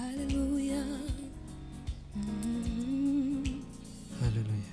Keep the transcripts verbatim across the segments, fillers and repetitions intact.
Hallelujah. Mm. Hallelujah.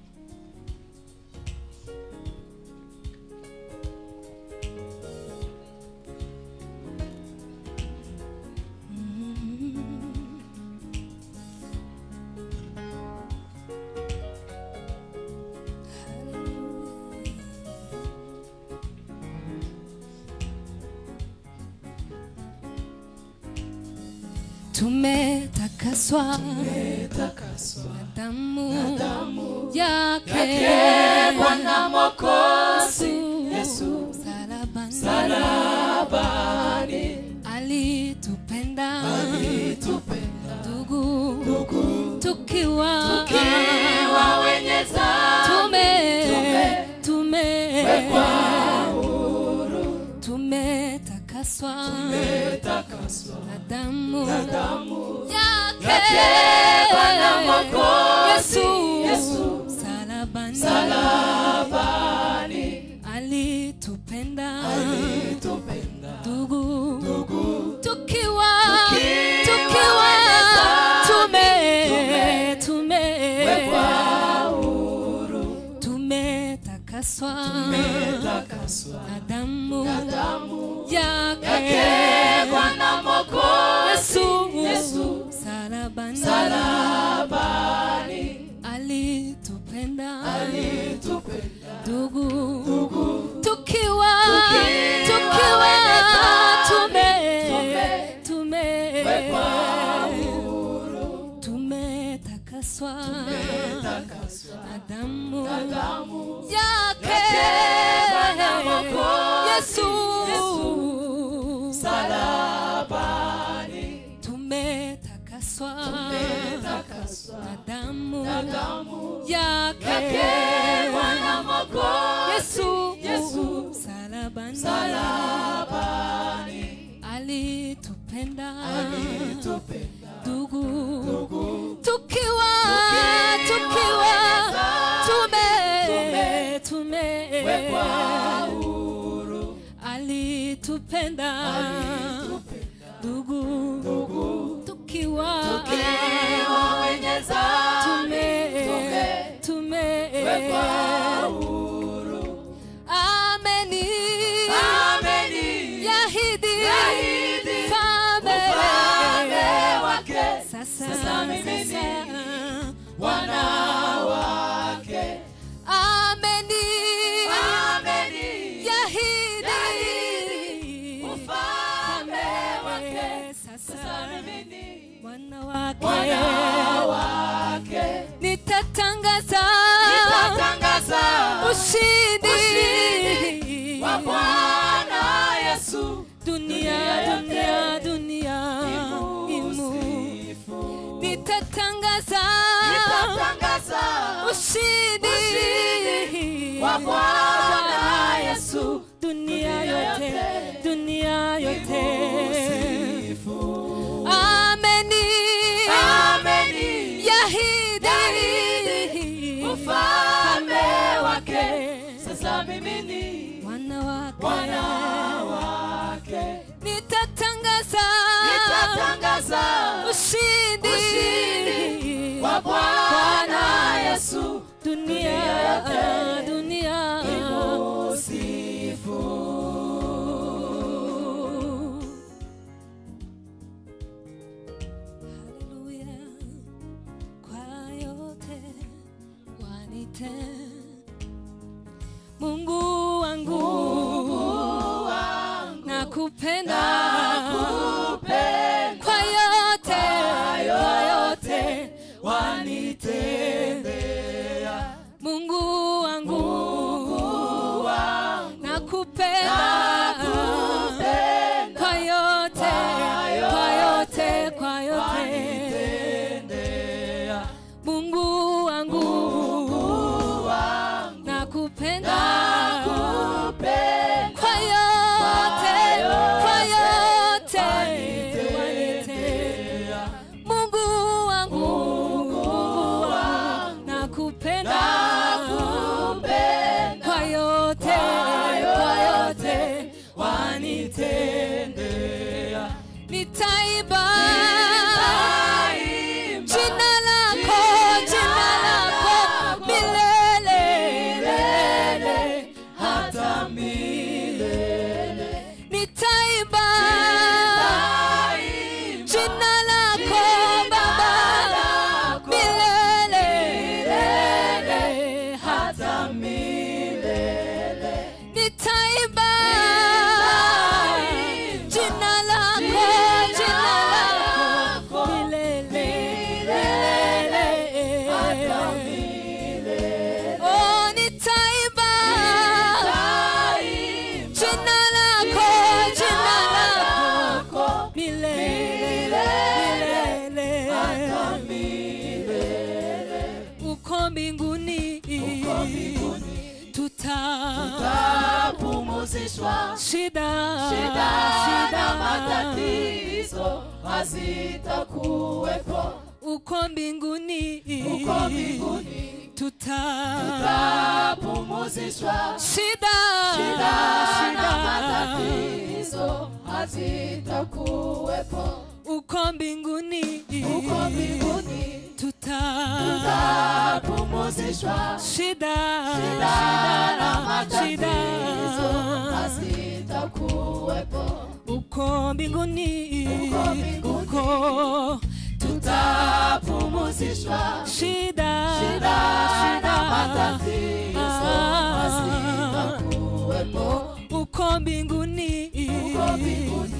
Tumetakaswa Tumetakaswa na damu, na damu yake yake Bwana Mwokozi Yesu salabani, salabani alitupenda alitupenda ndugu, ndugu tukiwa tukiwa wenye dhambi tume tumewekwa huru, tumetakaswa tumetakaswa na damu, na damu yake yake Bwana Mwokozi Yesu salabani, salabani alitupenda alitupenda ndugu, ndugu tukiwa tukiwa tume tumewekwa tume huru, tumetakaswa tumetakaswa na damu, na damu yake yake Bwana Mwokozi Yesu salabani, salabani alitupenda alitupenda ndugu, ndugu tukiwa tukiwa tume tumewekwa tume huru, tumetakaswa tumetakaswa na damu, na damu yake yake Bwana Mwokozi Yesu salabani tumetakaswa tumetakaswa na damu, na damu yake yake Bwana Mwokozi Yesu Yesu salabani, salabani alitupenda alitupenda ndugu, ndugu tukiwa tukiwa tume tumewekwa tume huru, alitupenda alitupenda ndugu, ndugu tukiwa tukiwa wenye dhambi tume tumewekwa tume huru, ameni ameni yahidi yahidi ufalme ufalme wake sasa sasa mimi sasa Bwana wake, ameni ameni yahidi ufalme wake sasa sasa mimi Bwana wake, Bwana wake, nitatangaza nitatangaza ushindi ushindi wa Bwana Yesu, dunia dunia dunia imu, imusifu. nitatangaza Nitatangaza ushindi wa Bwana Yesu, dunia yote dunia yote, imusifu. ameni Ameni yahidi ufalme wake sasa mimi ni Bwana wake, Bwana wake, nitatangaza nitatangaza ushindi ushindi wa Bwana Yesu, dunia yote dunia imusifu. Haleluya, kwa yote wanite Mungu wangu, Mungu wangu, nakupenda nakupenda, kwa yote kwa yote wanitendea. Mungu wangu, Mungu wangu, nakupenda nakupenda, kwa yote kwa yote kwa yote wanitendea. Mungu wangu, Mungu wangu, nakupenda nakupenda, kwa yote kwa yote wanitendea. Mungu wangu, Mungu wangu, nakupenda nakupenda, kwa yote kwa yote wanitendea. nitaiba jina lako Baba milele hata milele. Nitaimba jina lako, jina lako milele hata milele. Oh, nitaimba jina lako, jina lako milele hata milele. Uko mbinguni tutapumzishwa, shida shida na matatizo hazitakuwepo. Uko mbinguni, uko mbinguni tutapumzishwa, shida shida na matatizo hazitakuwepo. Uko mbinguni, uko mbinguni tutapumzishwa, shida shida na matatizo hazitakuwepo. Uko mbinguni, uko mbinguni tutapumzishwa, shida shida na matatizo hazitakuwepo. Uko mbinguni, uko mbinguni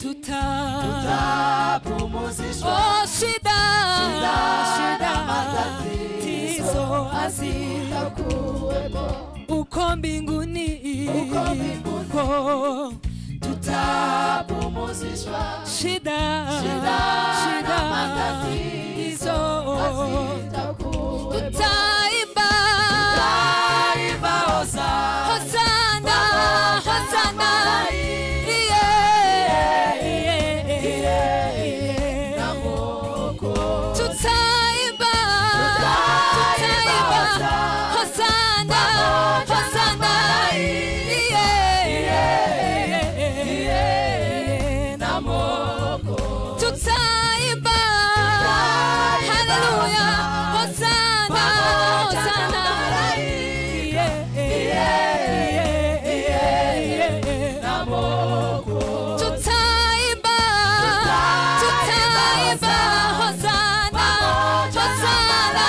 tutapumzishwa, oh, shida shida na matatizo hazitakuwepo. Uko mbinguni, uko mbinguni tutapumzishwa, shida shida na matatizo hazitakuwepo. Tutaimba tutaimba hosana hosana hosana, tutaimba tutaimba hosana hosana, tutaimba haleluya hosana hosana, tutaimba tutaimba hosana hosana,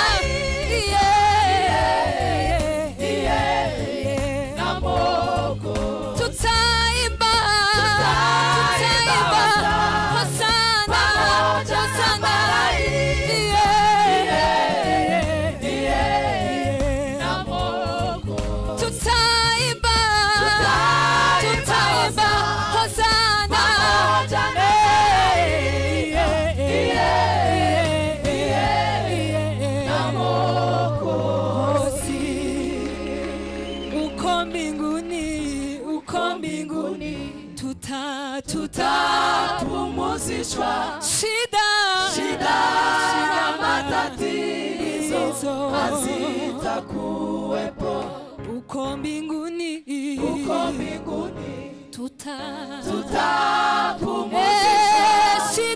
tutaimba tutaimba hosana hosana, tutaimba tutaimba hosana uko mbinguni, uko mbinguni tutapumzishwa, shida shida na matatizo hazitakuwepo. Uko mbinguni, uko mbinguni tutapumzishwa,